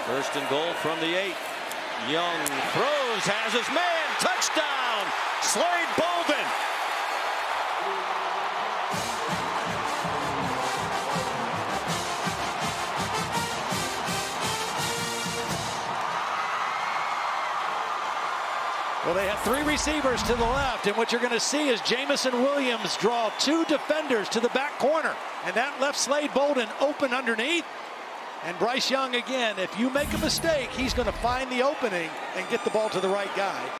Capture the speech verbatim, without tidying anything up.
First and goal from the eight. Young throws, has his man, touchdown, Slade Bolden. Well, they have three receivers to the left, and what you're going to see is Jamison Williams draw two defenders to the back corner, and that left Slade Bolden open underneath. And Bryce Young, again, if you make a mistake, he's going to find the opening and get the ball to the right guy.